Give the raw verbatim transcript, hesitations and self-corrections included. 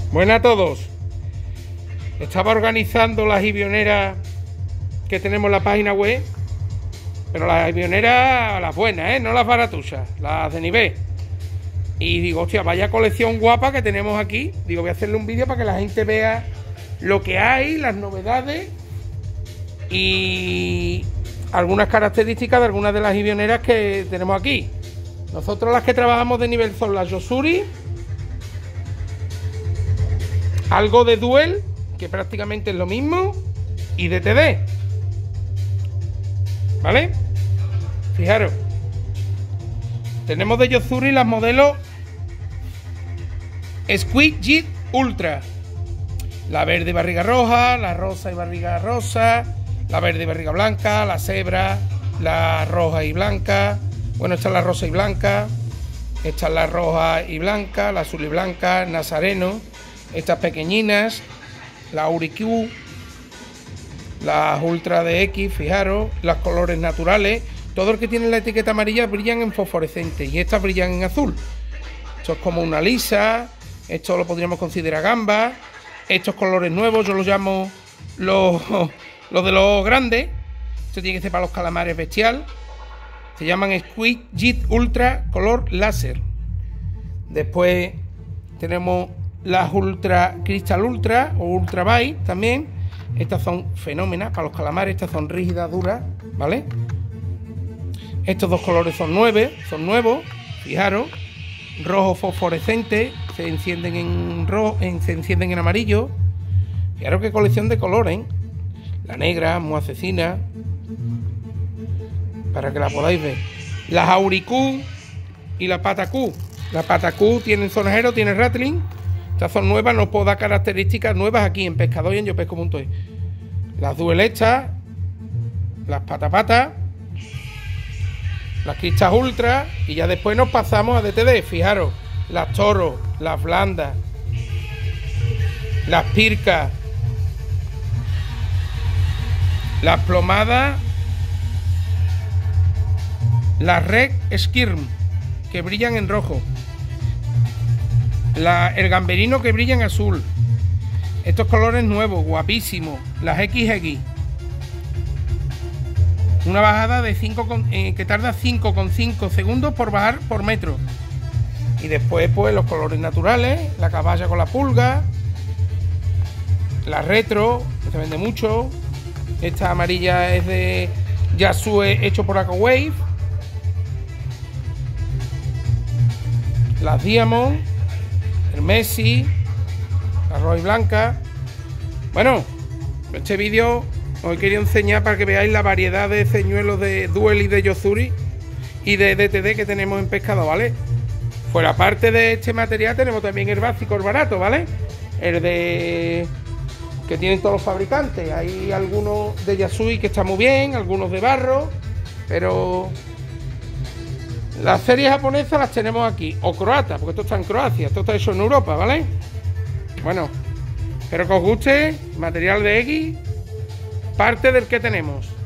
Buenas a todos. Estaba organizando las ibioneras que tenemos en la página web, pero las ibioneras, las buenas, ¿eh? No las baratuchas, las de nivel. Y digo, hostia, vaya colección guapa que tenemos aquí. Digo, voy a hacerle un vídeo para que la gente vea lo que hay, las novedades y algunas características de algunas de las ibioneras que tenemos aquí. Nosotros las que trabajamos de nivel son las Yosuri, algo de Duel, que prácticamente es lo mismo, y de T D. ¿Vale? Fijaros. Tenemos de Yosuri las modelos Squid Jet Ultra. La verde y barriga roja, la rosa y barriga rosa, la verde y barriga blanca, la cebra, la roja y blanca. Bueno, esta es la rosa y blanca, esta es la roja y blanca, la azul y blanca, nazareno, estas pequeñinas, la Auriq, las Ultra D X, fijaros, los colores naturales. Todo el que tiene la etiqueta amarilla brillan en fosforescente y estas brillan en azul. Esto es como una lisa, esto lo podríamos considerar gamba. Estos colores nuevos yo los llamo los, los de los grandes. Esto tiene que ser para los calamares bestial. Se llaman Squid Jet Ultra color láser. Después tenemos las Ultra Crystal Ultra o Ultra Byte también. Estas son fenómenas para los calamares. Estas son rígidas, duras, ¿vale? Estos dos colores son nueve, son nuevos. Fijaros, rojo fosforescente, se encienden en rojo, en, se encienden en amarillo. Fijaros qué colección de colores, ¿eh? La negra, muy asesina, para que la podáis ver. Las Auriq y la Patacú. La Patacú tienen sonajero, tiene rattling. Estas son nuevas, no puedo dar características nuevas aquí en Pescador y en yopesco punto es. Las Duel estas, las Patapata, las Crystal Ultra, y ya después nos pasamos a D T D. Fijaros, las Toro, las Blandas, las Pircas, las Plomadas, las Red Skirm, que brillan en rojo, la, el Gamberino, que brilla en azul. Estos colores nuevos, guapísimos. Las X X, una bajada de cinco eh, que tarda cinco coma cinco segundos por bajar por metro. Y después pues los colores naturales, la caballa con la pulga, la retro, que se vende mucho. Esta amarilla es de Yasue hecho por Aquawave. Las Diamond, el Messi, la roja y blanca. Bueno, este vídeo os he querido enseñar para que veáis la variedad de señuelos de Duel y de Yosuri y de D T D que tenemos en Pescado, ¿vale? Fuera parte de este material tenemos también el básico, el barato, ¿vale? El de que tienen todos los fabricantes. Hay algunos de Yasui que están muy bien, algunos de barro, pero las series japonesas las tenemos aquí, o croatas, porque esto está en Croacia, esto está hecho en Europa, ¿vale? Bueno, espero que os guste, material de X, parte del que tenemos.